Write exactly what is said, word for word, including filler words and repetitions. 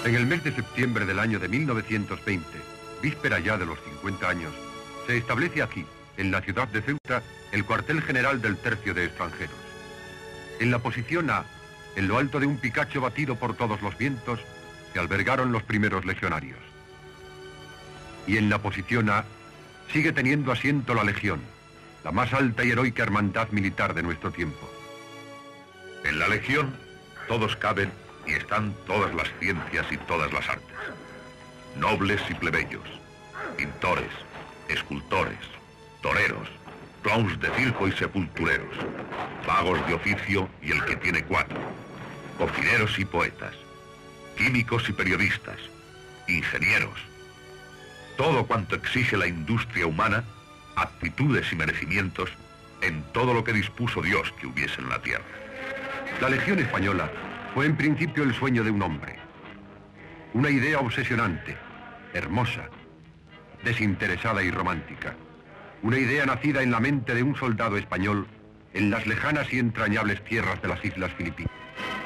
En el mes de septiembre del año de mil novecientos veinte, víspera ya de los cincuenta años, se establece aquí, en la ciudad de Ceuta, el cuartel general del Tercio de Extranjeros. En la posición A, en lo alto de un picacho batido por todos los vientos, se albergaron los primeros legionarios. Y en la posición A, sigue teniendo asiento la Legión, la más alta y heroica hermandad militar de nuestro tiempo. En la Legión, todos caben y están todas las ciencias y todas las artes. Nobles y plebeyos, pintores, escultores, toreros, clowns de circo y sepultureros, vagos de oficio y el que tiene cuatro, cocineros y poetas, químicos y periodistas, ingenieros. Todo cuanto exige la industria humana, aptitudes y merecimientos en todo lo que dispuso Dios que hubiese en la tierra. La Legión Española fue en principio el sueño de un hombre. Una idea obsesionante, hermosa, desinteresada y romántica. Una idea nacida en la mente de un soldado español en las lejanas y entrañables tierras de las Islas Filipinas.